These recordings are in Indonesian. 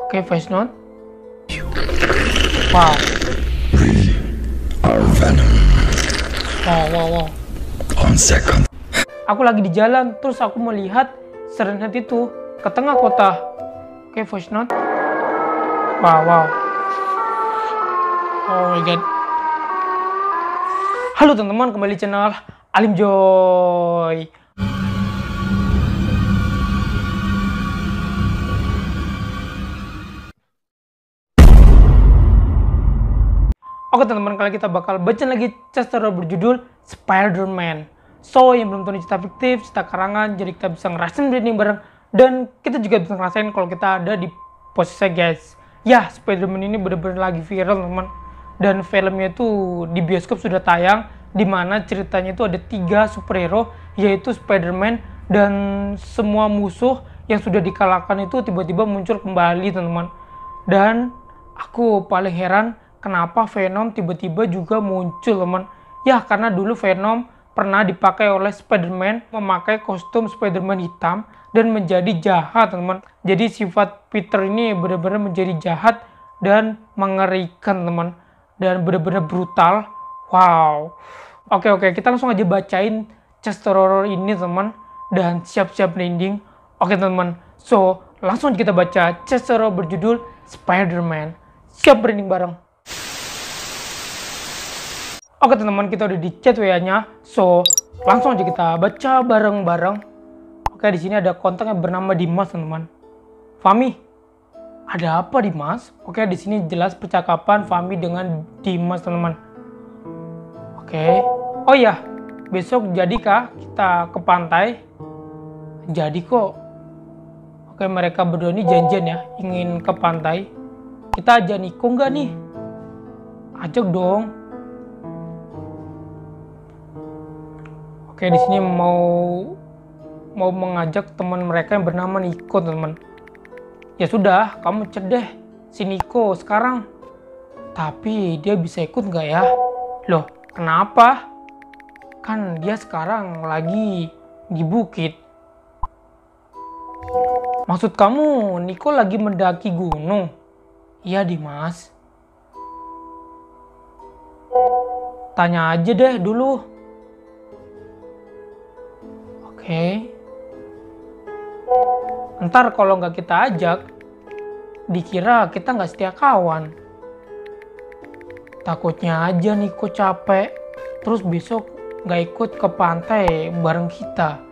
Oke, voice note. Wow. We are Venom. Wow. On second. Aku lagi di jalan, terus aku melihat Siren Head itu ke tengah kota. Oke, voice note. Wow. Oh my god. Halo teman-teman, kembali di channel Alim Joy. Oke teman-teman, kali kita bakal baca lagi cerita berjudul Spider-Man. So, yang belum tahu cerita fiktif, cerita karangan, jadi kita bisa ngerasain branding bareng. Dan kita juga bisa ngerasain kalau kita ada di posisi guys. Ya, Spider-Man ini bener-bener lagi viral teman-teman. Dan filmnya itu di bioskop sudah tayang, dimana ceritanya itu ada 3 superhero, yaitu Spider-Man dan semua musuh yang sudah dikalahkan itu tiba-tiba muncul kembali teman-teman. Dan aku paling heran kenapa Venom tiba-tiba juga muncul teman. Ya karena dulu Venom pernah dipakai oleh Spider-Man, memakai kostum Spider-Man hitam dan menjadi jahat teman. Jadi sifat Peter ini benar-benar menjadi jahat dan mengerikan teman. Dan benar-benar brutal. Wow. Oke, kita langsung aja bacain cerita horror ini teman. Dan siap-siap landing. Oke teman-teman, so langsung aja kita baca cerita horror berjudul Spider-Man. Siap branding bareng. Oke teman-teman, kita udah di chat WA-nya, so langsung aja kita baca bareng-bareng. Oke, di sini ada kontak yang bernama Dimas teman-teman. Fami, ada apa Dimas? Oke, di sini jelas percakapan Fami dengan Dimas teman-teman. Oke, oh ya, besok jadikah kita ke pantai? Jadi kok. Oke, mereka berdua ini janjian ya, ingin ke pantai. Kita ajak Niko nggak nih? Ajak dong. Oke, di sini mau mengajak teman mereka yang bernama Niko, teman. Ya sudah, kamu cek deh si Niko sekarang. Tapi dia bisa ikut nggak ya? Loh, kenapa? Kan dia sekarang lagi di bukit. Maksud kamu Niko lagi mendaki gunung? Iya, Dimas. Tanya aja deh dulu. Oke. Ntar kalau nggak kita ajak, dikira kita nggak setia kawan. Takutnya aja Niko capek, terus besok nggak ikut ke pantai bareng kita.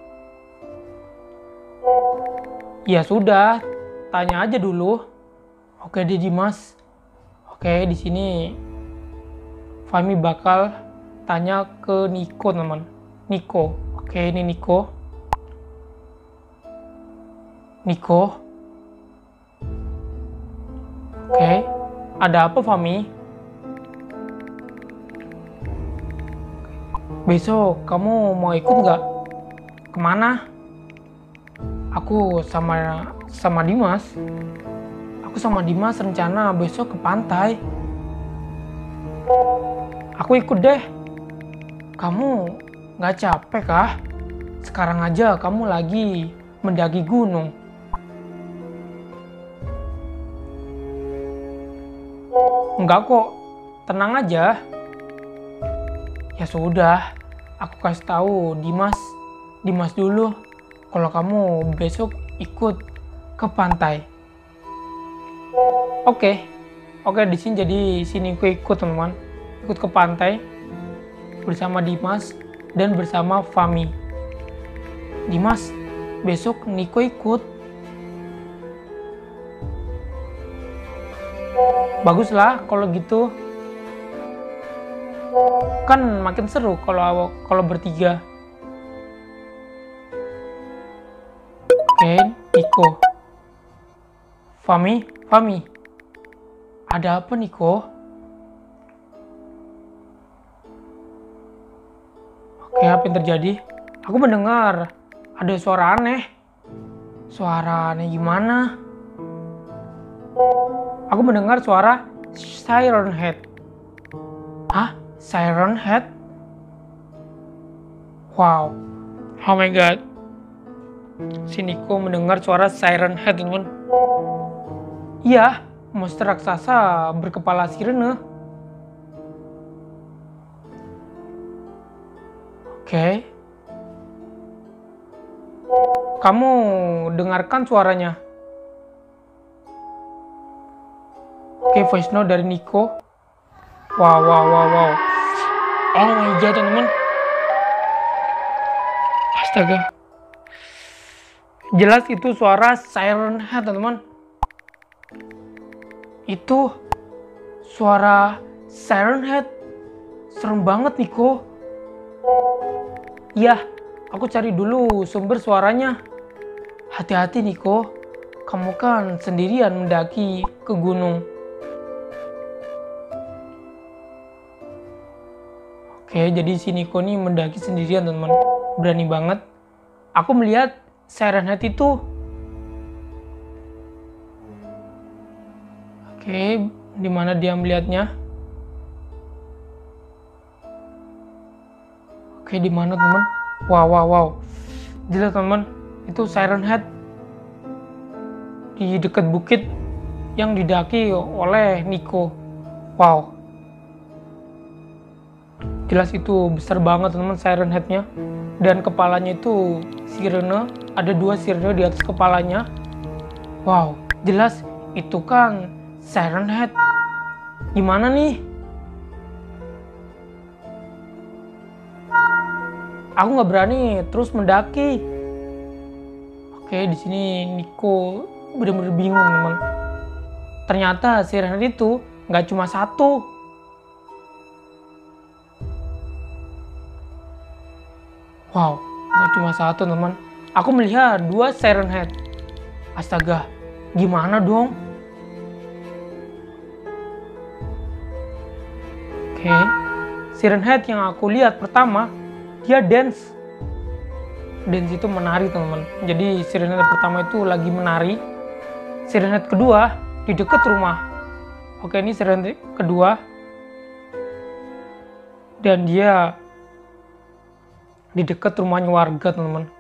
Ya sudah, tanya aja dulu. Oke deh Dimas. Oke, di sini Fahmi bakal tanya ke Niko teman. Niko. Oke, ini Niko. Oke, ada apa Fahmi? Besok kamu mau ikut nggak? Kemana? Aku sama Dimas. Aku sama Dimas rencana besok ke pantai. Aku ikut deh. Kamu nggak capek kah? Sekarang aja kamu lagi mendaki gunung. Enggak kok, tenang aja. Ya sudah, aku kasih tahu Dimas dulu kalau kamu besok ikut ke pantai. Oke, di sini jadi sini aku ikut teman, ikut ke pantai bersama Dimas dan bersama Fami. Dimas, besok Niko ikut. Baguslah kalau gitu. Kan makin seru kalau bertiga. Oke, Niko. Fami. Ada apa Niko? Oke, apa yang terjadi? Aku mendengar ada suara aneh. Suara aneh gimana? Aku mendengar suara Siren Head. Hah? Siren Head? Wow. Oh my god. Si Niko mendengar suara Siren Head, teman. Iya, monster raksasa berkepala sirene. Oke. Kamu dengarkan suaranya. Oke, voice note dari Nico. Wow. Oh my god, teman-teman. Astaga. Jelas itu suara Siren Head, teman-teman. Itu suara Siren Head. Serem banget, Nico. Iya, aku cari dulu sumber suaranya. Hati-hati, Nico. Kamu kan sendirian mendaki ke gunung. Oke, jadi si Nico nih mendaki sendirian, teman-teman. Berani banget. Aku melihat Siren Head itu. Oke, di mana dia melihatnya? Oke, di mana, teman? Wow. Jelas, teman. Itu Siren Head di dekat bukit yang didaki oleh Nico. Wow. Jelas itu besar banget, teman, Siren Head-nya. Dan kepalanya itu sirene. Ada 2 sirene di atas kepalanya. Wow, jelas itu kan Siren Head. Gimana nih? Aku nggak berani terus mendaki. Oke, di sini Nico bener-bener bingung, teman. Ternyata Siren Head itu nggak cuma 1. Wow, nggak cuma 1, teman. Aku melihat 2 Siren Head. Astaga, gimana dong? Oke, Siren Head yang aku lihat pertama, dia dance. Dance itu menari, teman. Jadi Siren Head pertama itu lagi menari. Siren Head kedua di dekat rumah. Oke, ini Siren Head kedua. Dan dia di dekat rumahnya warga, teman-teman.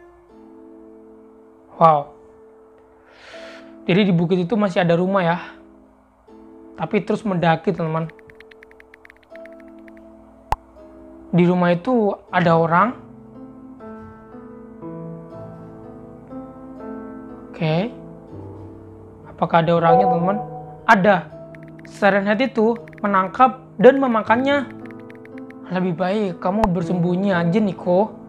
Wow. Jadi di bukit itu masih ada rumah ya. Tapi terus mendaki, teman-teman. Di rumah itu ada orang. Oke. Apakah ada orangnya, teman-teman? Ada. Siren Head itu menangkap dan memakannya. Lebih baik kamu bersembunyi aja, Nico.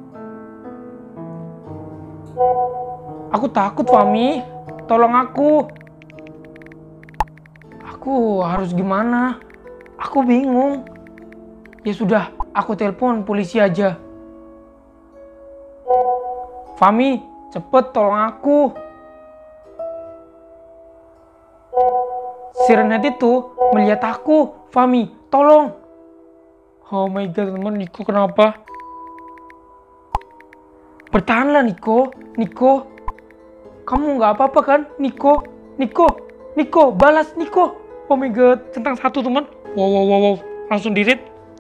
Aku takut, Fami. Tolong aku. Aku harus gimana? Aku bingung. Ya sudah, aku telepon polisi aja. Fami, cepet tolong aku. Siren Head itu melihat aku. Fami, tolong. Oh my god, teman. Nico kenapa? Bertahanlah, Nico. Nico, kamu nggak apa-apa kan? Nico, balas, Nico. Oh my god, centang 1, teman. Wow. Langsung dirit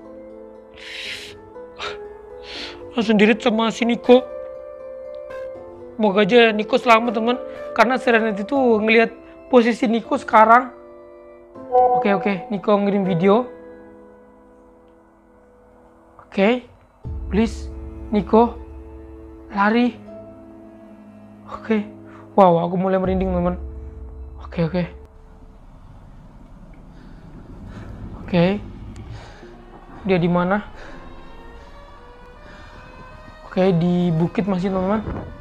sama si Nico. Semoga aja Nico selamat, teman. Karena Siren Head itu ngelihat posisi Nico sekarang. Oke, Nico ngirim video. Oke, please, Nico, lari. Oke. Wow, aku mulai merinding, teman. Oke. Dia di mana? Oke, di bukit masih, teman-teman.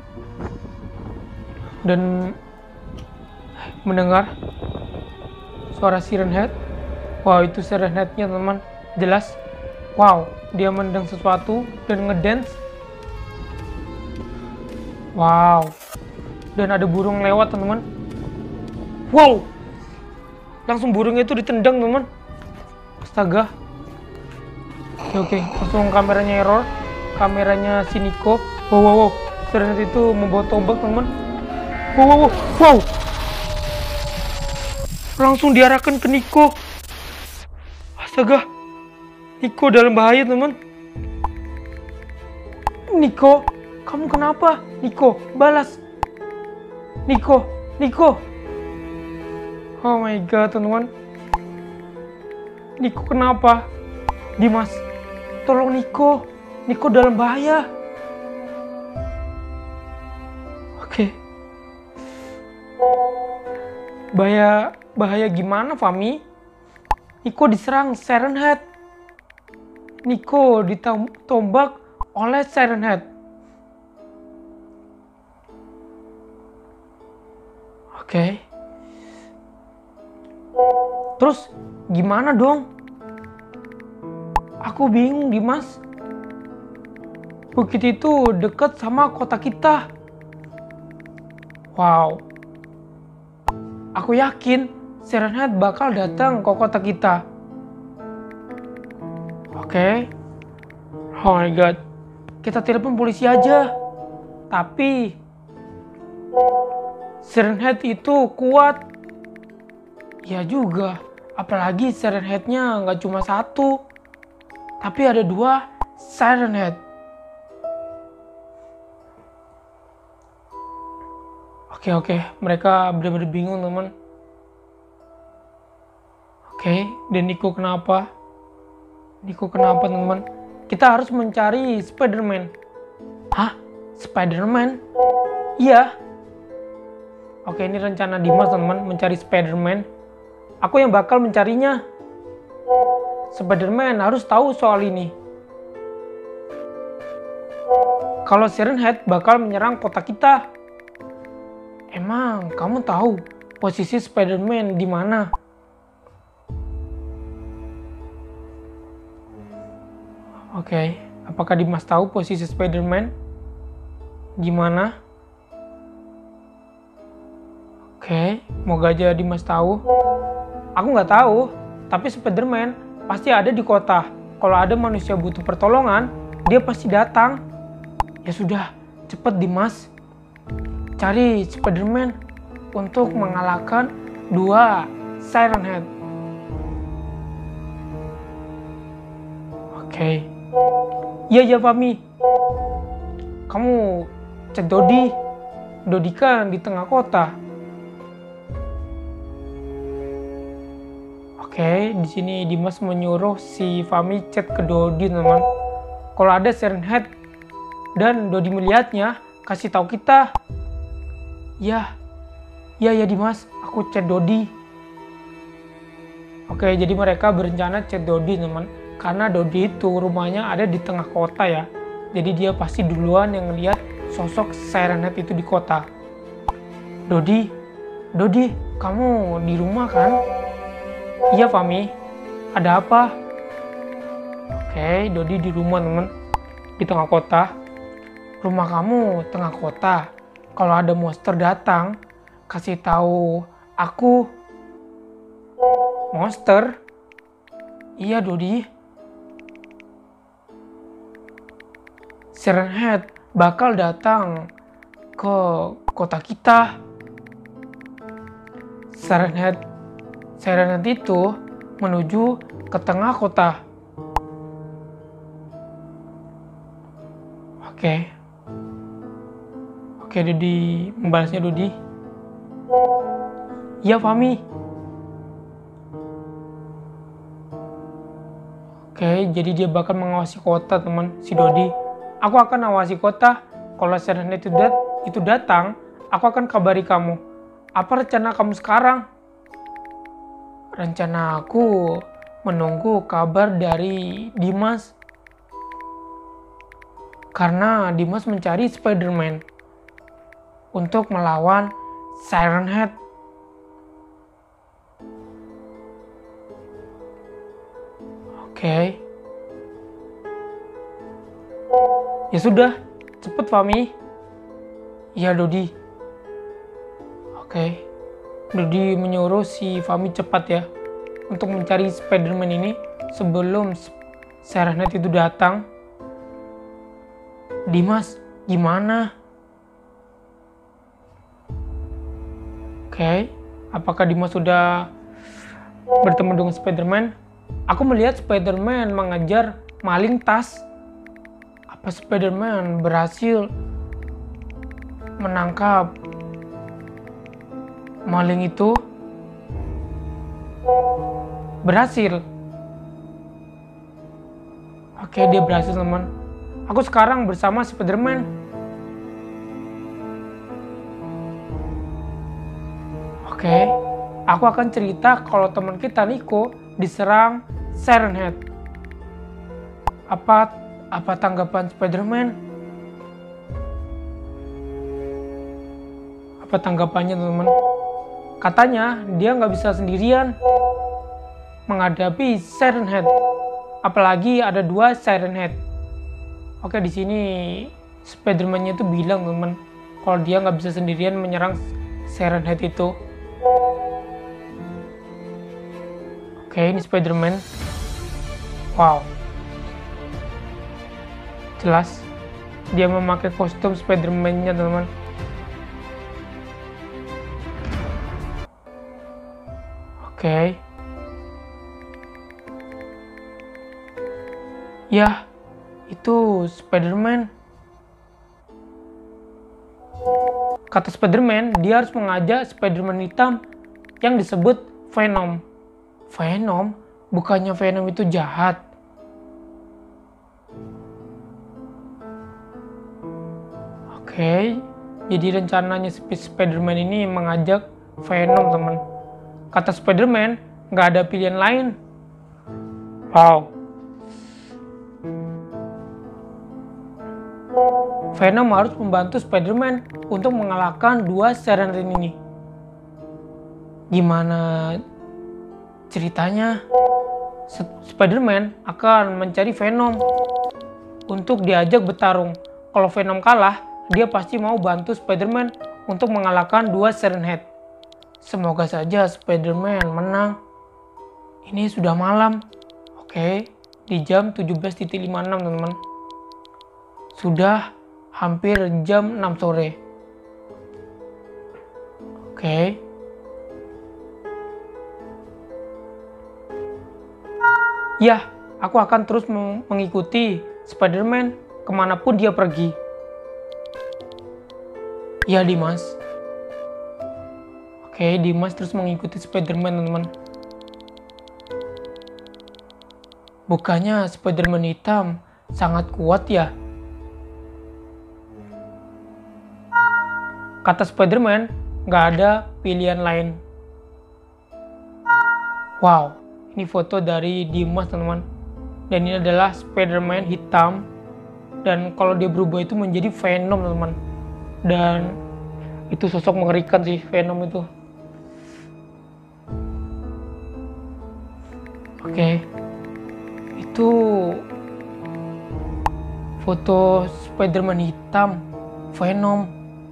Dan mendengar suara Siren Head. Wow, itu Siren Head-nya, teman-teman. Jelas. Wow, dia mendeng sesuatu dan ngedance. Wow. Dan ada burung lewat, teman-teman. Wow. Langsung burungnya itu ditendang, teman. Astaga. Oke. Langsung kameranya error. Kameranya si Nico. Wow. Siren Head itu membawa tombak, teman. Wow. Langsung diarahkan ke Nico. Astaga. Nico dalam bahaya, teman. Nico, kamu kenapa? Nico, balas. Nico. Oh my god, teman-teman. Niko kenapa? Dimas, tolong Niko. Niko dalam bahaya. Oke. Bahaya gimana, Fami? Niko diserang Siren Head. Niko ditombak oleh Siren Head. Oke. Terus gimana dong? Aku bingung, Dimas. Bukit itu dekat sama kota kita. Wow. Aku yakin Siren Head bakal datang ke kota kita. Oke. Oh my god. Kita telepon polisi aja. Tapi Siren Head itu kuat. Ya juga. Apalagi Siren Head-nya nggak cuma satu. Tapi ada 2 Siren Head. Oke. Mereka benar-benar bingung, teman. Oke, dan Niko kenapa? Teman-teman? Kita harus mencari Spider-Man. Hah? Spider-Man? Iya. Oke, ini rencana Dimas, teman-teman, mencari Spider-Man. Aku yang bakal mencarinya. Spider-Man harus tahu soal ini. Kalau Siren Head bakal menyerang kota kita. Emang kamu tahu posisi Spider-Man di mana? Oke, apakah Dimas tahu posisi Spider-Man? Gimana? Oke, moga aja Dimas tahu. Aku nggak tahu, tapi Spider-Man pasti ada di kota. Kalau ada manusia butuh pertolongan, dia pasti datang. Ya sudah, cepet Dimas. Cari Spider-Man untuk mengalahkan 2 Siren Head. Oke. Iya Fami. Kamu cek Dodi. Dodi kan di tengah kota. Oke, di sini Dimas menyuruh si Fami chat ke Dodi, teman. Kalau ada Siren Head dan Dodi melihatnya, kasih tahu kita. Ya Dimas, aku chat Dodi. Oke, jadi mereka berencana chat Dodi, teman. Karena Dodi itu rumahnya ada di tengah kota ya. Jadi dia pasti duluan yang ngeliat sosok Siren Head itu di kota. Dodi, kamu di rumah kan? Iya Fami, ada apa? Oke, Dodi di rumah, teman. Di tengah kota. Rumah kamu tengah kota. Kalau ada monster datang, kasih tahu aku. Monster? Iya Dodi. Siren Head bakal datang ke kota kita. Siren Head itu menuju ke tengah kota. Oke, Dodi membalasnya, Dodi. Iya Fami. Oke, jadi dia bakal mengawasi kota, teman, si Dodi. Aku akan awasi kota. Kalau Siren Head itu datang, aku akan kabari kamu. Apa rencana kamu sekarang? Rencana aku menunggu kabar dari Dimas. Karena Dimas mencari Spider-Man untuk melawan Siren Head. Oke. Ya sudah, cepet Fami. Iya Dodi. Oke. Dodi menyuruh si Fami cepat ya untuk mencari Spider-Man ini sebelum Siren Head itu datang. Dimas, gimana? Oke, apakah Dimas sudah bertemu dengan Spider-Man? Aku melihat Spider-Man mengejar maling tas. Apa Spider-Man berhasil menangkap maling itu? Berhasil. Oke, dia berhasil teman. Aku sekarang bersama Spider-Man. Oke, aku akan cerita kalau teman kita Nico diserang Siren Head. Apa tanggapan Spider-Man? Apa tanggapannya teman-teman? Katanya dia nggak bisa sendirian menghadapi Siren Head. Apalagi ada 2 Siren Head. Oke, di sini Spider-Man-nya itu bilang teman, kalau dia nggak bisa sendirian menyerang Siren Head itu. Oke, ini Spider-Man. Wow. Jelas dia memakai kostum Spider-Man-nya teman. Oke. Ya, itu Spider-Man. Kata Spider-Man, dia harus mengajak Spider-Man hitam yang disebut Venom. Venom? Bukannya Venom itu jahat? Oke, jadi rencananya Spider-Man ini mengajak Venom teman. Kata Spider-Man, nggak ada pilihan lain. Wow. Venom harus membantu Spider-Man untuk mengalahkan 2 Siren Head ini. Gimana ceritanya? Spider-Man akan mencari Venom untuk diajak bertarung. Kalau Venom kalah, dia pasti mau bantu Spider-Man untuk mengalahkan 2 Siren Head. Semoga saja Spider-Man menang. Ini sudah malam. Oke, di jam 17.56 teman-teman. Sudah hampir jam 6 sore. Oke. Ya, aku akan terus mengikuti Spider-Man kemanapun dia pergi. Ya, Dimas. Oke, Dimas terus mengikuti Spider-Man teman-teman. Bukannya Spider-Man hitam sangat kuat ya? Kata Spider-Man, nggak ada pilihan lain. Wow, ini foto dari Dimas teman-teman. Dan ini adalah Spider-Man hitam. Dan kalau dia berubah itu menjadi Venom teman-teman. Dan itu sosok mengerikan sih Venom itu. Oke, itu foto Spider-Man hitam, Venom.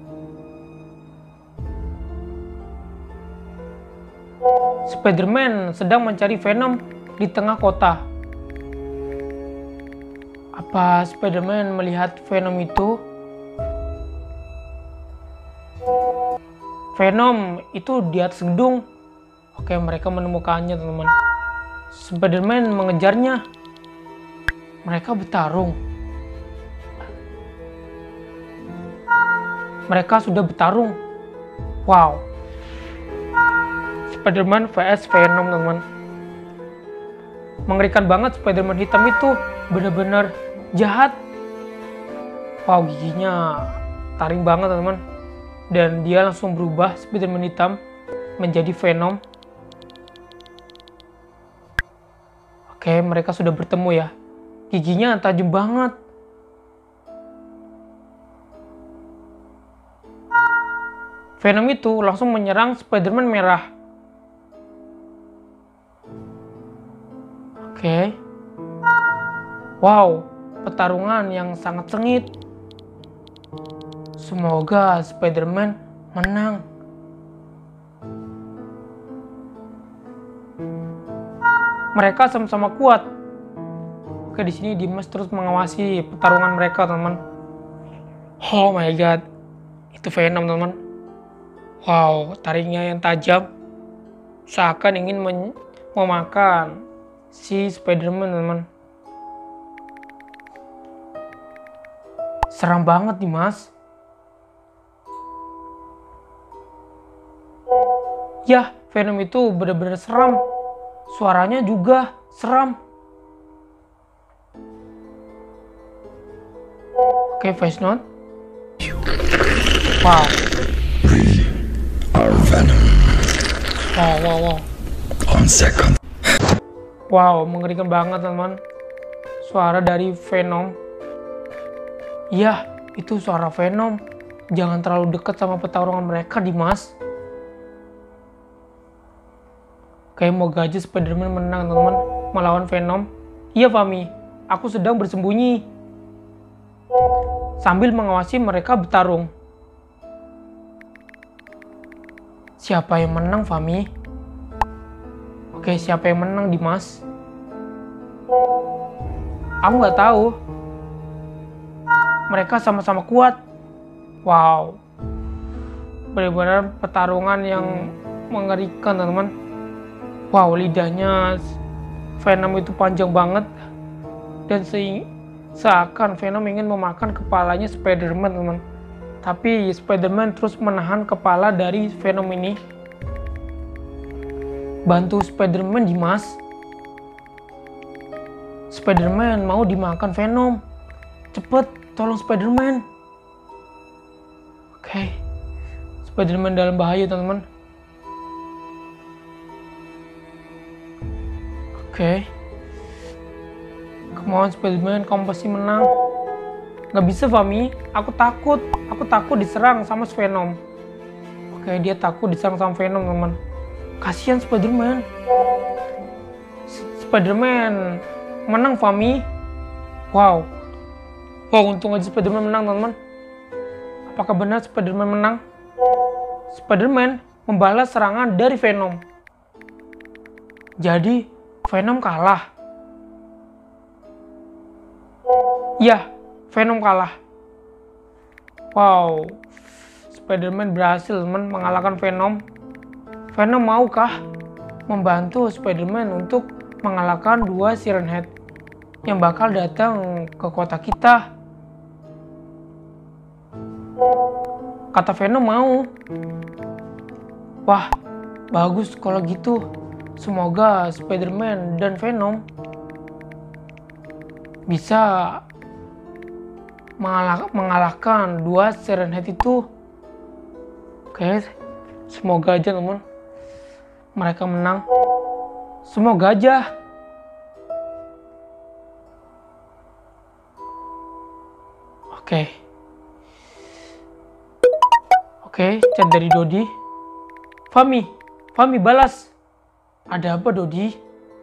Spider-Man sedang mencari Venom di tengah kota. Apa Spider-Man melihat Venom itu? Venom itu di atas gedung. Oke, mereka menemukannya teman-teman. Spider-Man mengejarnya. Mereka bertarung. Mereka sudah bertarung. Wow. Spider-Man vs Venom teman-teman. Mengerikan banget, Spider-Man hitam itu benar-benar jahat. Wow, giginya taring banget teman-teman. Dan dia langsung berubah Spider-Man hitam menjadi Venom. Oke, mereka sudah bertemu ya. Giginya tajam banget. Venom itu langsung menyerang Spider-Man merah. Oke. Wow, pertarungan yang sangat sengit. Semoga Spider-Man menang. Mereka sama-sama kuat. Oke, di sini Dimas terus mengawasi pertarungan mereka, teman. Oh my god. Itu Venom, teman. Wow, taringnya yang tajam. Seakan ingin memakan si Spider-Man, teman. Seram banget, Dimas. Ya, Venom itu benar-benar seram. Suaranya juga seram. Oke, voice note. Wow. We are Venom. Wow. On second. Wow, mengerikan banget teman-teman. Suara dari Venom. Iya, itu suara Venom. Jangan terlalu dekat sama pertarungan mereka, Dimas. Kayak mau aja Spider-Man menang, teman-teman, melawan Venom. Iya, Fami. Aku sedang bersembunyi sambil mengawasi mereka bertarung. Siapa yang menang, Fami? Oke, siapa yang menang, Dimas? Aku nggak tahu. Mereka sama-sama kuat. Wow. Benar-benar pertarungan yang mengerikan, teman-teman. Wow, lidahnya Venom itu panjang banget. Dan seakan Venom ingin memakan kepalanya Spider-Man, teman. Tapi Spider-Man terus menahan kepala dari Venom ini. Bantu Spider-Man, Dimas. Spider-Man mau dimakan Venom. Cepet, tolong Spider-Man. Oke. Spider-Man dalam bahaya, teman-teman. Oke. Come on, Spider-Man, kamu pasti menang. Gak bisa, Fami. Aku takut. Aku takut diserang sama Venom. Oke, dia takut diserang sama Venom, teman. Kasihan Spider-Man. Spider-Man menang, Fami. Wow, untung aja Spider-Man menang, teman-teman. Apakah benar Spider-Man menang? Spider-Man membalas serangan dari Venom. Jadi, Venom kalah. Ya, Venom kalah. Wow, Spider-Man berhasil, teman, mengalahkan Venom. Venom maukah membantu Spider-Man untuk mengalahkan dua Siren Head yang bakal datang ke kota kita? Kata Venom mau. Wah, bagus kalau gitu. Semoga Spider-Man dan Venom bisa mengalahkan dua Siren Head itu. Oke, semoga aja, teman, mereka menang. Semoga aja. Oke, chat dari Dodi. Fami balas. Ada apa, Dodi?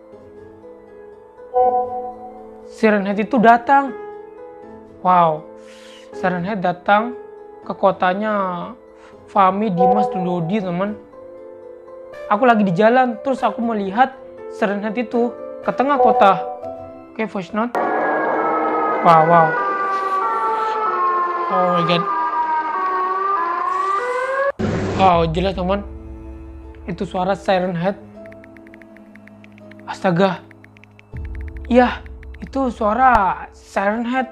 Siren Head itu datang. Wow, Siren Head datang ke kotanya Fami, Dimas, dan Dodi, teman. Aku lagi di jalan, terus aku melihat Siren Head itu ke tengah kota. Oke, voice note. Wow. Oh my god. Wow, jelas, teman. Itu suara Siren Head. Astaga. Iya, itu suara Siren Head.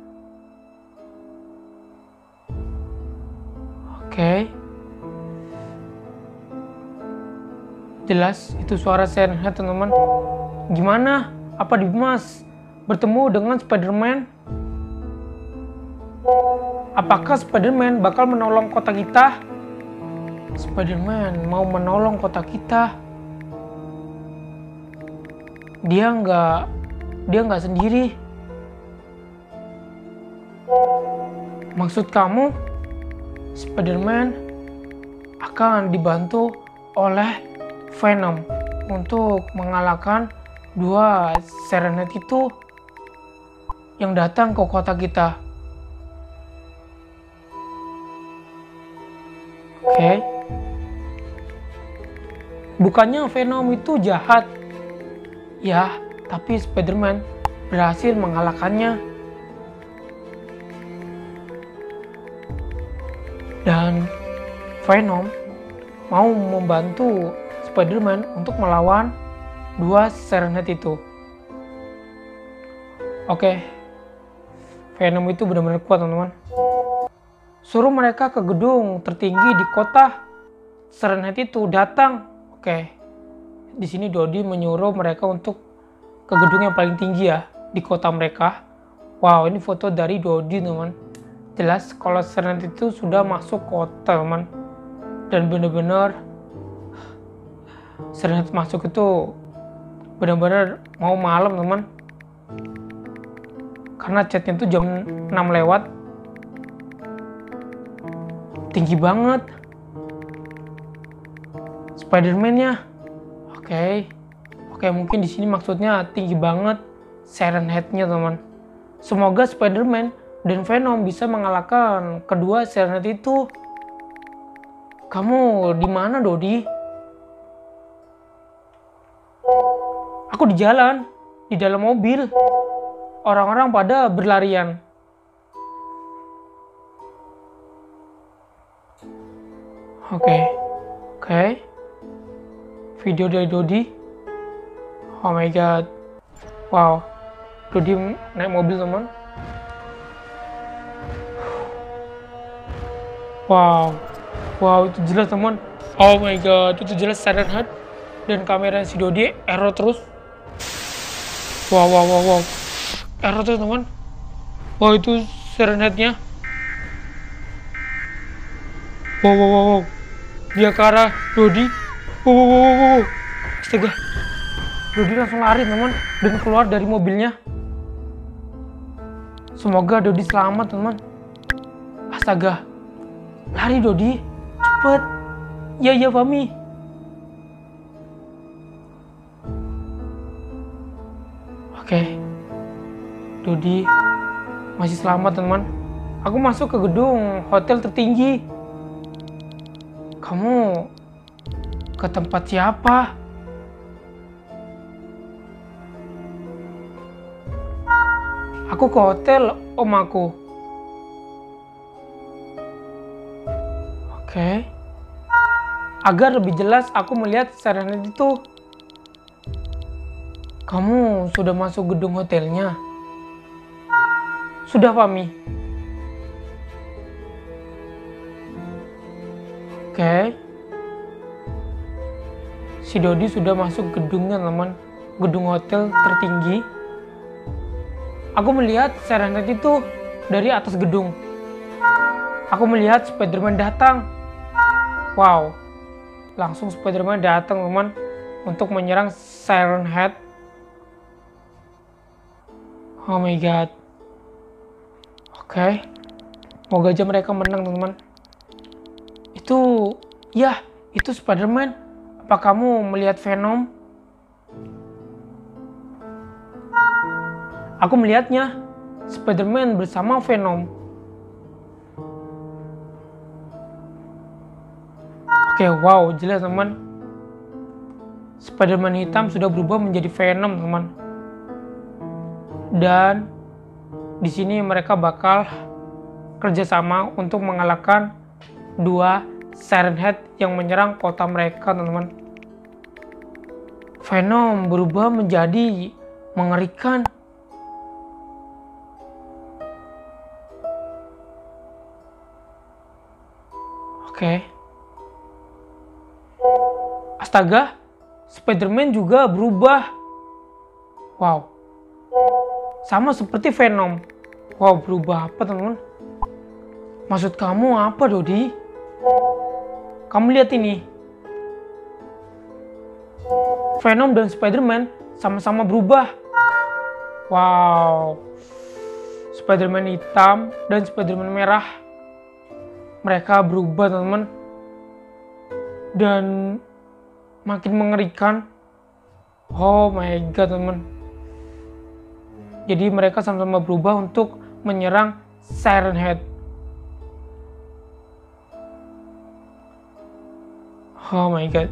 Oke. Jelas, itu suara Siren Head, teman-teman. Gimana? Apa Dimas bertemu dengan Spider-Man? Apakah Spider-Man bakal menolong kota kita? Spider-Man mau menolong kota kita. Dia nggak sendiri. Maksud kamu, Spider-Man akan dibantu oleh Venom untuk mengalahkan dua Siren Head itu yang datang ke kota kita. Oke. Bukannya Venom itu jahat. Ya, tapi Spider-Man berhasil mengalahkannya. Dan Venom mau membantu Spider-Man untuk melawan dua Siren Head itu. Oke. Venom itu benar-benar kuat, teman-teman. Suruh mereka ke gedung tertinggi di kota. Siren Head itu datang. Oke. di sini Dodi menyuruh mereka untuk ke gedung yang paling tinggi ya di kota mereka. Wow, ini foto dari Dodi teman. Jelas kalau Serenhead itu sudah masuk kota teman. Dan bener-bener Serenhead masuk itu bener-bener mau malam teman. Karena chatnya itu jam 6 lewat. Tinggi banget. Spider-Man-nya. Oke, mungkin di sini maksudnya tinggi banget Serenhead-nya teman. Semoga Spider-Man dan Venom bisa mengalahkan kedua Serenhead itu. Kamu di mana, Dodi? Aku di jalan, di dalam mobil. Orang-orang pada berlarian. Oke. Video dari Dodi. Oh my god. Wow. Dodi naik mobil teman. Wow, itu jelas teman. Oh my god, itu jelas Serenhead. Dan kamera si Dodi error terus. Wow. Error terus teman. Wow, itu Serenhead-nya. Wow. Dia ke arah Dodi. Wow. Astaga. Dodi langsung lari teman dan keluar dari mobilnya. Semoga Dodi selamat teman. Astaga. Lari Dodi. Cepet. Ya Fami. Oke. Dodi masih selamat teman. Aku masuk ke gedung hotel tertinggi. Kamu ke tempat siapa? Aku ke hotel om aku. Oke. Agar lebih jelas aku melihat Serenhead itu. Kamu sudah masuk gedung hotelnya? Sudah, Fami. Oke. Si Dodi sudah masuk gedungnya, teman. Gedung hotel tertinggi. Aku melihat Serenhead itu dari atas gedung. Aku melihat Spider-Man datang. Wow. Langsung Spider-Man datang, teman, untuk menyerang Serenhead. Oh my god. Oke. Moga aja mereka menang, teman-teman. Itu Spider-Man. Apa kamu melihat Venom? Aku melihatnya. Spider-Man bersama Venom. Oke, wow, jelas teman. Spider-Man hitam sudah berubah menjadi Venom, teman. Dan di sini mereka bakal kerjasama untuk mengalahkan dua Serenhead yang menyerang kota mereka, teman-teman. Venom berubah menjadi mengerikan. Oke. Astaga, Spider-Man juga berubah. Wow. Sama seperti Venom. Wow, berubah apa, teman-teman? Maksud kamu apa, Dodi? Kamu lihat ini. Venom dan Spider-Man sama-sama berubah. Wow. Spider-Man hitam dan Spider-Man merah. Mereka berubah, teman-teman. Dan makin mengerikan. Oh my god, teman. Jadi mereka sama-sama berubah untuk menyerang Serenhead. Oh my god.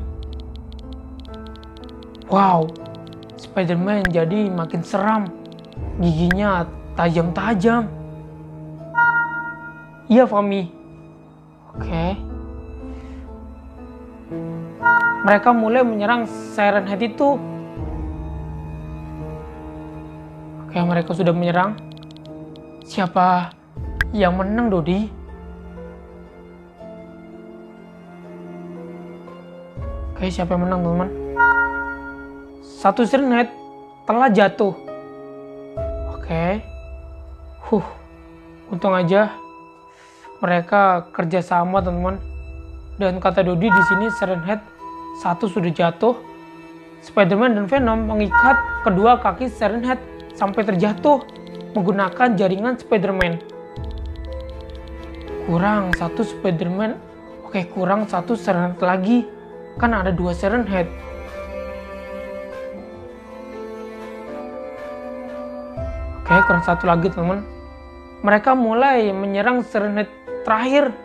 Wow. Spider-Man jadi makin seram. Giginya tajam-tajam. Iya, Fami. Oke. Mereka mulai menyerang Serenhead itu. Oke, mereka sudah menyerang. Siapa yang menang, Dodi? Oke, siapa yang menang, teman-teman? satu Siren Head telah jatuh. Oke. Untung aja mereka kerjasama, teman-teman. Dan kata Dodi di sini Siren Head satu sudah jatuh. Spider-Man dan Venom mengikat kedua kaki Siren Head sampai terjatuh menggunakan jaringan Spider-Man. Kurang satu Spider-Man. Oke, kurang satu Siren Head lagi. Kan ada 2 Siren Head. Oke, kurang satu lagi, teman. Mereka mulai menyerang Siren Head terakhir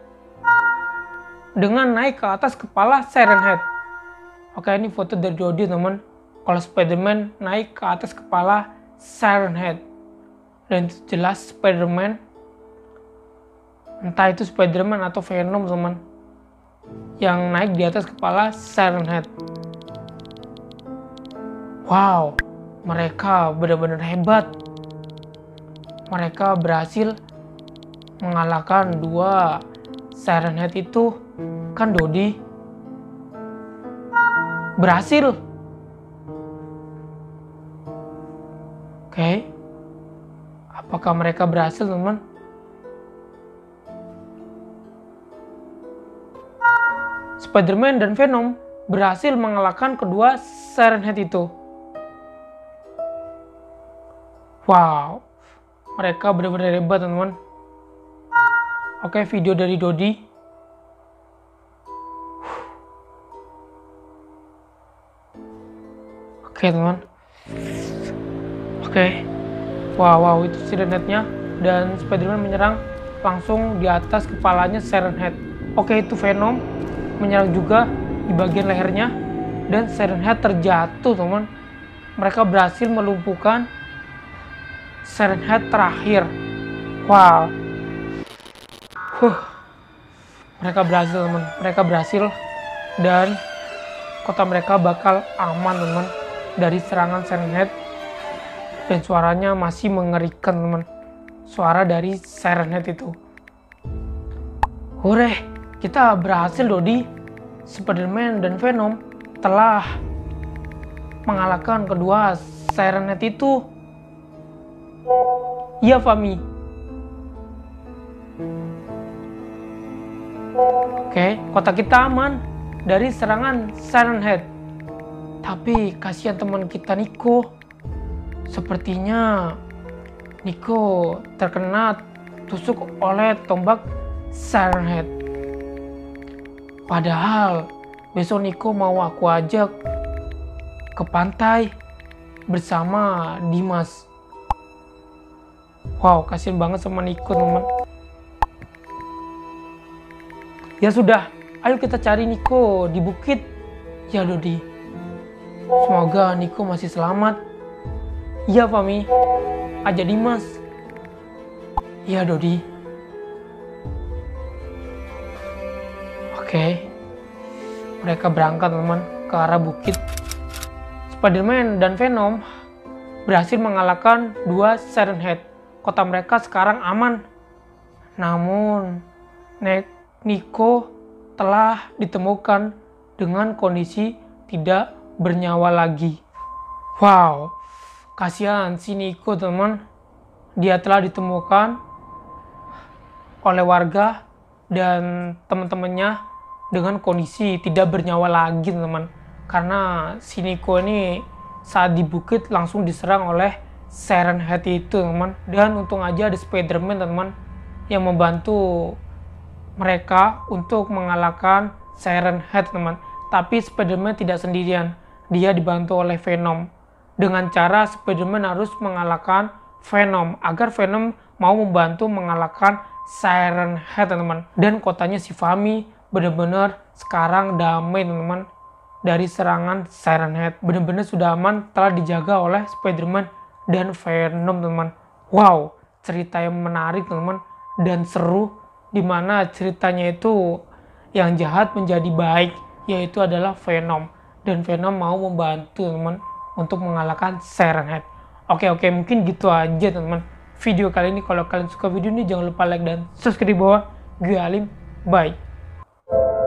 dengan naik ke atas kepala Siren Head. Oke, ini foto dari Dodi, teman. Kalau Spider-Man naik ke atas kepala Siren Head. Dan itu jelas Spider-Man. Entah itu Spider-Man atau Venom, teman, yang naik di atas kepala Siren Head. Wow, mereka benar-benar hebat. Mereka berhasil mengalahkan 2 Siren Head itu. Kan Dodi berhasil. Oke. Apakah mereka berhasil, teman? Spider-Man dan Venom berhasil mengalahkan kedua Siren Head itu. Wow, mereka benar-benar hebat, teman-teman. Oke, video dari Dodi. Oke, teman. Oke. Wow, itu Siren Head-nya. Dan Spider-Man menyerang langsung di atas kepalanya Siren Head. Oke, itu Venom menyerang juga di bagian lehernya. Dan Siren Head terjatuh, teman. Mereka berhasil melumpuhkan Siren Head terakhir. Wow. Mereka berhasil, teman. Mereka berhasil. Dan kota mereka bakal aman, teman, dari serangan Siren Head. Dan suaranya masih mengerikan, teman. Suara dari Siren Head itu. Hore, kita berhasil, Dodi. Spider-Man dan Venom telah mengalahkan kedua Siren Head itu. Iya, Fami. Oke, kota kita aman dari serangan Siren Head. Tapi kasihan teman kita Nico. Sepertinya Nico terkena tusuk oleh tombak Siren Head. Padahal besok Nico mau aku ajak ke pantai bersama Dimas. Wow, kasihan banget sama Nico, teman. Ya sudah, ayo kita cari Nico di bukit. Ya, Dodi. Semoga Nico masih selamat. Iya, Fami. Aja Dimas. Iya, Dodi. Oke. Mereka berangkat, teman, ke arah bukit. Spider-Man dan Venom berhasil mengalahkan 2 Siren Head. Kota mereka sekarang aman. Namun, Nico telah ditemukan dengan kondisi tidak bernyawa lagi. Wow, kasihan si Nico, teman. Dia telah ditemukan oleh warga dan teman-temannya dengan kondisi tidak bernyawa lagi, teman. Karena si Nico ini saat di bukit langsung diserang oleh Siren Head itu, teman. Dan untung aja ada Spider-Man, teman, yang membantu mereka untuk mengalahkan Siren Head, teman. Tapi Spider-Man tidak sendirian. Dia dibantu oleh Venom. Dengan cara Spider-Man harus mengalahkan Venom agar Venom mau membantu mengalahkan Siren Head, teman. Dan kotanya si Fami benar-benar sekarang damai, teman, dari serangan Siren Head. Benar-benar sudah aman, telah dijaga oleh Spider-Man dan Venom, teman. Wow, cerita yang menarik, teman, dan seru, dimana ceritanya itu yang jahat menjadi baik, yaitu adalah Venom. Dan Venom mau membantu, teman, untuk mengalahkan Siren Head. Oke, mungkin gitu aja, teman, video kali ini. Kalau kalian suka video ini, jangan lupa like dan subscribe di bawah. Gue Alim, bye.